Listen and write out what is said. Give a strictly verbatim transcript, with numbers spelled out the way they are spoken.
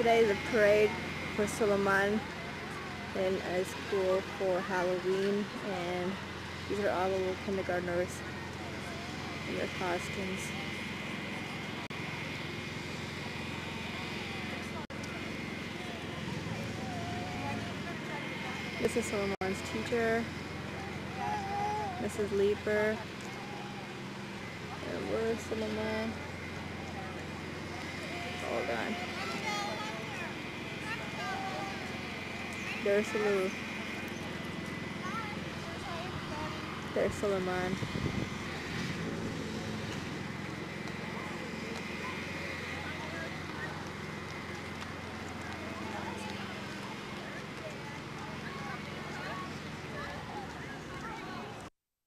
Today is a parade for Sulaiman in a school for Halloween, and these are all the little kindergartners in their costumes. This is Sulaiman's teacher, Missus Leeper, and where's Sulaiman? Hold on. There's Sulu. There's Sulaiman.